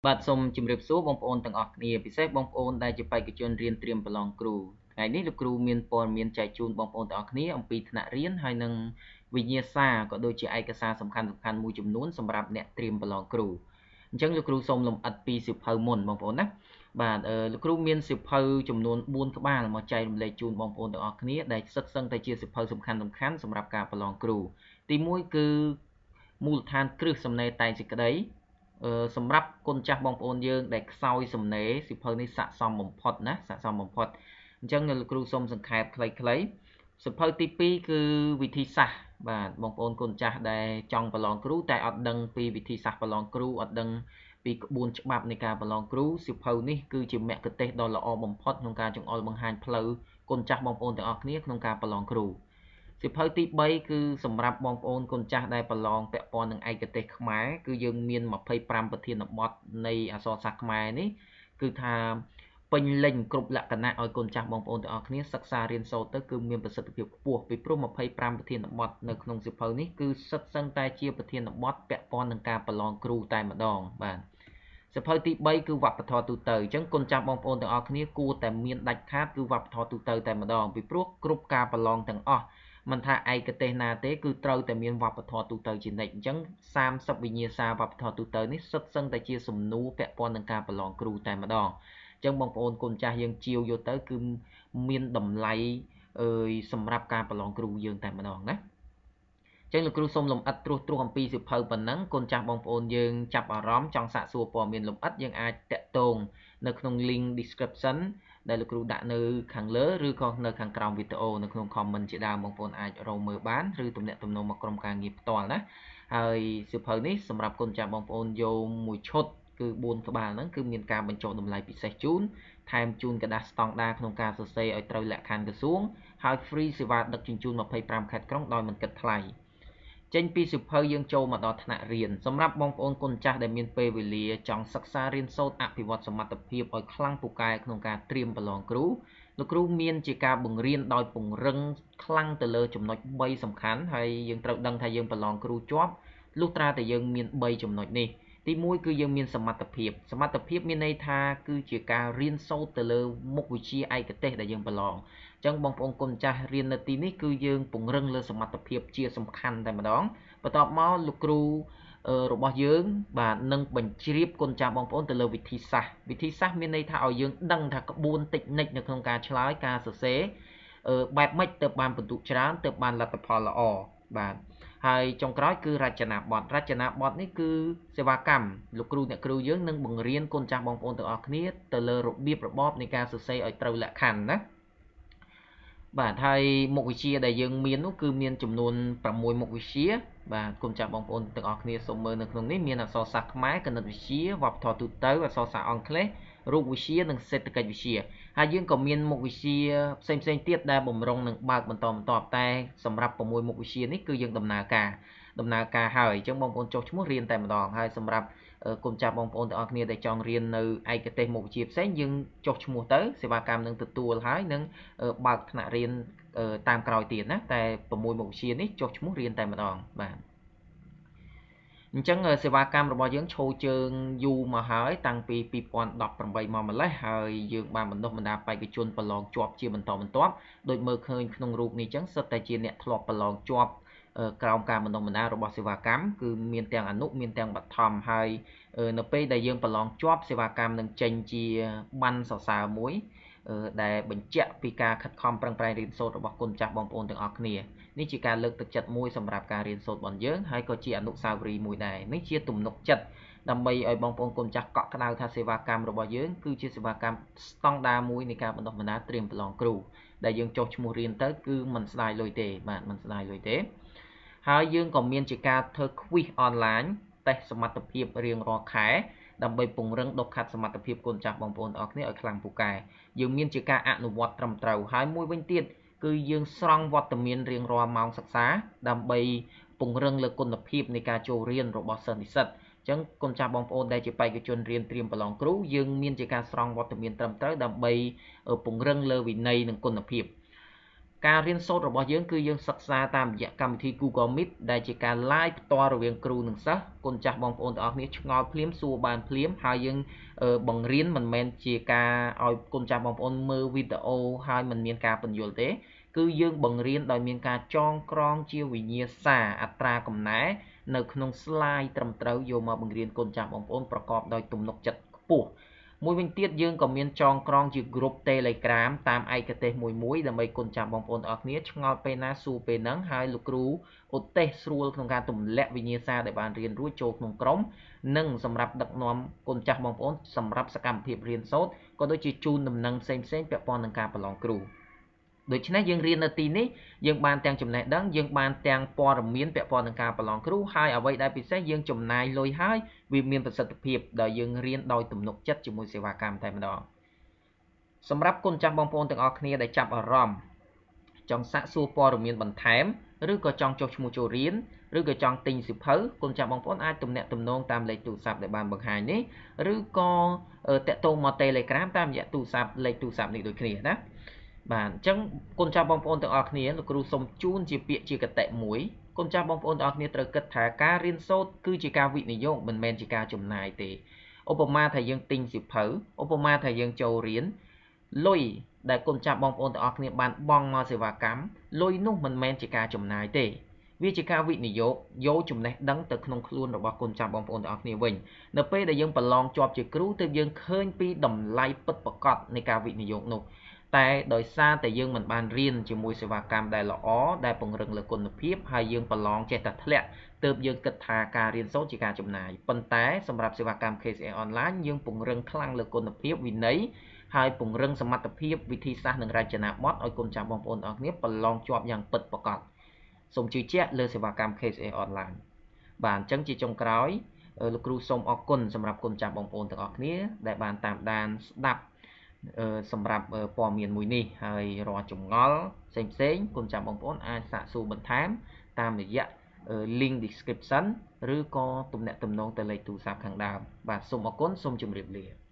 បាទសូមជម្រាបសួរបងប្អូនទាំងអស់គ្នាពិសេសបងប្អូនដែលជាបេក្ខជនរៀនត្រៀមប្រឡងគ្រូថ្ងៃនេះលោកគ្រូមានព័ត៌មានចែកជូនបងប្អូនទាំងអស់គ្នាអំពីថ្នាក់រៀនហើយនិងវិញ្ញាសាក៏ដូចជាឯកសារសំខាន់ៗមួយចំនួនសម្រាប់អ្នកត្រៀមប្រឡងគ្រូអញ្ចឹងលោកគ្រូសូមលម្អិតពីសៀវភៅមុនបងប្អូនណាបាទលោកគ្រូមានសៀវភៅចំនួន4ក្បាលមកចែករំលែកជូនបងប្អូនទាំងអស់គ្នាដែលសិតសឹងតែជាសៀវភៅសំខាន់ៗសម្រាប់ការប្រឡងគ្រូទី1គឺមូលដ្ឋានគ្រឹះសំណេរតែងសេចក្តីសម្រាប់គុណចាស់បងប្អូនយើងដែលខ្សោយសំណេរសៀវភៅនេះស័ក្តិសមបំផុតណាស័ក្តិសមបំផុតអញ្ចឹងលោកគ្រូសូមសង្ខេបខ្លីៗសៀវភៅទី2គឺវិធីសាស្ត្របាទបងប្អូនគុណចាស់ដែលចង់ប្រឡងគ្រូតែអត់ដឹងពីវិធីសាស្ត្រប្រឡងគ្រូអត់ដឹងពីក្បួនច្បាប់នៃការប្រឡងគ្រូសៀវភៅនេះគឺជាមគ្គុទ្ទេសក៍ដ៏ល្អបំផុតក្នុងការចង្អុលបង្ហាញផ្លូវគុណចាស់បងប្អូនទាំងអស់គ្នាក្នុងការប្រឡងគ្រូសៀវភៅទី3គឺសម្រាប់បងប្អូនគុណចាស់ដែលប្រឡងពាក់ព័ន្ធនឹងឯកទេសខ្មែរគឺយើងមាន25ប្រធានបទនៃអក្សរសាស្ត្រខ្មែរនេះគឺថាពេញលេញគ្រប់លក្ខណៈឲ្យគុណចាស់បងប្អូនទាំងអស់គ្នាសិក្សារៀនសូត្រទៅគឺមានប្រសិទ្ធភាពខ្ពស់ពីព្រោះ25ប្រធានបទនៅក្នុងសៀវភៅនេះគឺសិតសឹងតែជាប្រធានបទពាក់ព័ន្ធនឹងការប្រឡងគ្រូតែម្ដងបាទសៀវភៅទី3គឺវប្បធម៌ទូទៅអញ្ចឹងគុណចាស់បងប្អូនទាំងអស់គ្នាគួរតែមានដាច់ខាតគឺវប្បធម៌ទូទៅតែម្ដងពីព្រោះគ្រប់ការប្រឡងទាំងអស់មិនថាឯកទេសណាទេគឺត្រូវតែមានវប្បធម៌ទូទៅជានិច្ចអញ្ចឹង30វិញ្ញាសាវប្បធម៌ទូទៅនេះសិតសឹងតែជាសំណួរពាក់ព័ន្ធនឹងការប្រឡងគ្រូតែម្ដងអញ្ចឹងបងប្អូនគុណចាស់យើងជាវយកទៅគឺមានតម្លៃសម្រាប់ការប្រឡងគ្រូយើងតែម្ដងណាចឹងលោកគ្រូសូមលម្អិតត្រួសអំពីសៀវភៅប៉ុណ្ណឹងគុណចាស់បងប្អូនយើងចាប់អារម្មណ៍ចង់សាកសួរព័ត៌មានលម្អិតយើងអាចតាក់ទងនៅក្នុង link description ដែលលោកគ្រូដាក់នៅខាងលើឬក៏នៅខាងក្រោមវីដេអូនៅក្នុង comment ជាដើមបងប្អូនអាចរកមើលបានឬទំនាក់ទំនងមកក្រុមការងារផ្ទាល់ណាហើយសៀវភៅនេះសម្រាប់គុណចាស់បងប្អូនយកមួយឈុតគឺ4ក្បាលហ្នឹងគឺមានការបញ្ចុះតម្លៃពិសេសជូនថែមជូនกระดาษស្តង់ដារក្នុងការសរសេរឲ្យត្រូវលក្ខខណ្ឌក្រសួងហើយ free សេវាដឹកជញ្ជូន25ខេត្តក្រុងដោយមិនគិតថ្លៃចេញពីសៀវភៅយើងចូលមកដល់ថ្នាក់រៀនសម្រាប់បងប្អូនគុណចាស់ដែលមានពេលវេលាចង់សិក្សារៀនសូត្រអភិវឌ្ឍសមត្ថភាពឲ្យខ្លាំងពូកែក្នុងការត្រៀមប្រឡងគ្រូលោកគ្រូមានជាការបង្រៀនដោយពង្រឹងខ្លាំងទៅលើចំណុច3សំខាន់ហើយយើងត្រូវដឹងថាយើងប្រឡងគ្រូជាប់លុះត្រាតែយើងមាន3ចំណុចនេះទី1គឺយើងមានសមត្ថភាពមានន័យថាគឺជាការរៀនសូត្រទៅលើមុខវិជ្ជាឯកទេសដែលយើងប្រឡងអញ្ចឹងបងប្អូនគុណចាស់រៀននៅទីនេះគឺយើងពង្រឹងលើសមត្ថភាពជាសំខាន់តែម្ដងបន្ទាប់មកលោកគ្រូរបស់យើងបាទនឹងបញ្ជ្រាបគុណចាស់បងប្អូនទៅលើវិធីសាស្ត្រមានន័យថាឲ្យយើងដឹងថាក្បួនតិចនិចនៅក្នុងការឆ្លើយការសរសេរបែបម៉េចទៅបានពិន្ទុច្រើនទៅបានលទ្ធផលល្អបាទហើយចុងក្រោយគឺរចនាបថនេះគឺសេវាកម្មលោកគ្រូអ្នកគ្រូយើងនឹងបង្រៀនគុណចាស់បងប្អូនទាំងអស់គ្នាទៅលើរបៀបរបបនៃការសរសេរឲ្យត្រូវលក្ខខណ្ឌណាបាទហើយមុខវិជ្ជាដែលយើងមាននោះគឺមានចំនួន6មុខវិជ្ជាបាទគុំចាស់បងប្អូនទាំងអស់គ្នាសូមមើលនៅក្នុងនេះមានអក្សរសាស្ត្រខ្មែរគណិតវិទ្យាវប្បធម៌ទូទៅអក្សរសាស្ត្រអង់គ្លេសរូបវិទ្យានិងសេដ្ឋកិច្ចវិទ្យាហើយយើងក៏មានមុខវិជ្ជាផ្សេងទៀតដែលបំរុងនឹងបើកបន្តតែសម្រាប់6មុខវិជ្ជានេះគឺយើងដំណើរការហើយអញ្ចឹងបងប្អូនចុះឈ្មោះរៀនតែម្ដងហើយសម្រាប់គុំចាស់បងប្អូនទាំងអស់គ្នាដែលចង់រៀននៅឯកទេសមុខវិជ្ជាផ្សេងយើងចុះឈ្មោះទៅសេវាកម្មនឹងទទួលហើយនឹងបើកថ្នាក់រៀនតាមក្រោយទៀតណាតែ6មុខវិជ្ជានេះចុះឈ្មោះរៀនតែម្ដងបាទអញ្ចឹងសេវាកម្មរបស់យើងឈរជើងយូរមកហើយតាំងពី2018មកម្លេះហើយយើងបានបណ្ដុះបណ្ដាលបេក្ខជនប្រឡងជាប់ជាបន្តបន្ទាប់ដោយមើលឃើញក្នុងរូបនេះអញ្ចឹងសិតតែជាអ្នកធ្លាប់ប្រឡងជាប់ក្រោមការបណ្ដុះបណ្ដាលរបស់សេវាកម្មគឺមានទាំងអនុមានទាំងបឋមហើយនៅពេលដែលយើងប្រឡងជាប់សេវាកម្មនឹងចេញជាប័ណ្ណសរសើរមួយដែលបញ្ជាក់ពីការខិតខំប្រឹងប្រែងរៀនសូត្ររបស់គុណចាស់បងប្អូនទាំងអស់គ្នានេះជាការលើកទឹកចិត្តមួយសម្រាប់ការរៀនសូត្ររបស់យើងហើយក៏ជាអនុស្សាវរីយ៍មួយដែរនេះជាទំនុកចិត្តដើម្បីឲ្យបងប្អូនគុណចាស់កក់ក្ដៅថាសេវាកម្មរបស់យើងគឺជាសេវាកម្មស្តង់ដារមួយនៃការបណ្ដុះបណ្ដាលត្រៀមប្រឡងគ្រូដែលយើងចុះឈ្មោះរៀនទៅគឺមិនស្ដាយលុយទេបាទមិនស្ដាយលុយទេហើយយើងក៏មានជាការធ្វើ quiz online តេស្តសមត្ថភាពរៀងរាល់ខែដើម្បីពង្រឹងដុសខាត់សមត្ថភាពគុណចាស់បងប្អូនទាំងអស់គ្នាឲ្យខ្លាំងពូកែយើងមានជាការអនុវត្តត្រឹមត្រូវហើយមួយវិញទៀតគឺយើងស្រង់វត្តមានរៀងរាល់ម៉ោងសិក្សាដើម្បីពង្រឹងលើគុណភាពនៃការចូលរៀនរបស់សិស្សនិស្សិតអញ្ចឹងគុណចាស់បងប្អូនដែលជាបេក្ខជនរៀនត្រៀមប្រឡងគ្រូយើងមានជាការស្រង់វត្តមានត្រឹមត្រូវដើម្បីពង្រឹងលើវិន័យនិងគុណភាពការរៀនសូត្ររបស់យើងគឺយើងសិក្សាតាមរយៈកម្មវិធី Google Meet ដែលជាការ live ផ្ទាល់រវាងគ្រូនិងសិស្សគុណចាស់បងប្អូនទាំងអស់គ្នាឆ្ងល់ភ្លាមសួរបានភ្លាមហើយយើងបង្រៀនមិនមែនជាការឲ្យគុណចាស់បងប្អូនមើលវីដេអូហើយមិនមានការពន្យល់ទេគឺយើងបង្រៀនដោយមានការចងក្រងជាវិញ្ញាសាអត្រាកំណែនៅក្នុង slide ត្រឹមត្រូវយកមកបង្រៀនគុណចាស់បងប្អូនប្រកបដោយទំនុកចិត្តខ្ពស់មួយវិញទៀតយើងក៏មានចងក្រងជា group Telegram តាមឯកទេសមួយដើម្បីគុណចាស់បងប្អូនទាំងអស់គ្នាឆ្ងល់ពេលណាសួរពេលហ្នឹងហើយលោកគ្រូឧទ្ទេសស្រួលក្នុងការទម្លាក់វិញ្ញាសាដែលបានរៀនរួចចូលក្នុងក្រុមនិងសម្រាប់ដឹកនាំគុណចាស់បងប្អូនសម្រាប់សកម្មភាពរៀនសូត្រក៏ដូចជាជូនដំណឹងផ្សេងៗពាក់ព័ន្ធនឹងការប្រឡងគ្រូដូច្នេះយើងរៀននៅទីនេះយើងបានទាំងចំណេះដឹងយើងបានទាំងព័ត៌មានពាក់ព័ន្ធនឹងការប្រឡងគ្រូហើយអ្វីដែលពិសេសយើងចំណាយលុយហើយវាមានប្រសិទ្ធភាពដែលយើងរៀនដោយទំនុកចិត្តជាមួយសេវាកម្មតែម្ដងសម្រាប់គុណចាស់បងប្អូនទាំងអស់គ្នាដែលចាប់អារម្មណ៍ចង់សាកសួរព័ត៌មានបន្ថែមឬក៏ចង់ចុះឈ្មោះចូលរៀនឬក៏ចង់ទិញសៀវភៅគុណចាស់បងប្អូនអាចទំនាក់ទំនងតាមលេខទូរស័ព្ទដែលបានបង្ហាញនេះឬក៏តាក់ទងមក Telegram តាមរយៈទូរស័ព្ទលេខទូរស័ព្ទនេះដូចគ្នាណាបាទអញ្ចឹងគុណចាស់បងប្អូនទាំងអស់គ្នាលោកគ្រូសូមជូនជាពាក្យជាកតិមួយគុណចាស់បងប្អូនទាំងអស់គ្នាត្រូវគិតថាការរៀនសូត្រគឺជាការវិនិយោគមិនមែនជាការចំណាយទេឧបមាថាយើងទិញសៀវភៅឧបមាថាយើងចូលរៀនលុយដែលគុណចាស់បងប្អូនទាំងអស់គ្នាបានបង់មកសេវាកម្មលុយនោះមិនមែនជាការចំណាយទេវាជាការវិនិយោគយកចំណេះដឹងទៅក្នុងខ្លួនរបស់គុណចាស់បងប្អូនទាំងអស់គ្នាវិញនៅពេលដែលយើងប្រឡងជាប់ជាគ្រូទើបយើងឃើញពីតម្លៃពិតប្រាកដនៃការវិនិយោគនោះតែដោយសារតែយើងមិនបានរៀនជាមួយសេវាកម្មដែលល្អដែលពង្រឹងលើគុណភាពហើយយើងប្រឡងចេះតែធ្លាក់ទើបយើងគិតថាការរៀនសូត្រជាការចំណាយប៉ុន្តែសម្រាប់សេវាកម្ម KCA Online យើងពង្រឹងខ្លាំងលើគុណភាពវិន័យហើយពង្រឹងសមត្ថភាពវិធីសាស្ត្រនិងរចនាប័ទ្មឲ្យគុណចាស់បងប្អូនទាំងអស់គ្នាប្រឡងជាប់យ៉ាងពិតប្រាកដសូមជឿជាក់លើសេវាកម្ម KCA Online បាទអញ្ចឹងជាចុងក្រោយលោកគ្រូសូមអរគុណសម្រាប់គុណចាស់បងប្អូនទាំងអស់គ្នាដែលបានតាមដានស្ដាប់សម្រាប់ព័ត៌មានមួយនេះហើយរាល់ចម្ងល់ផ្សេងគុណចាស់បងប្អូនអាចសាកសួរបន្ថែមតាមរយៈ link description ឬក៏ទំនាក់ទំនងទៅលេខទូរស័ព្ទខាងដើមបាទសូមអរគុណសូមជម្រាបលា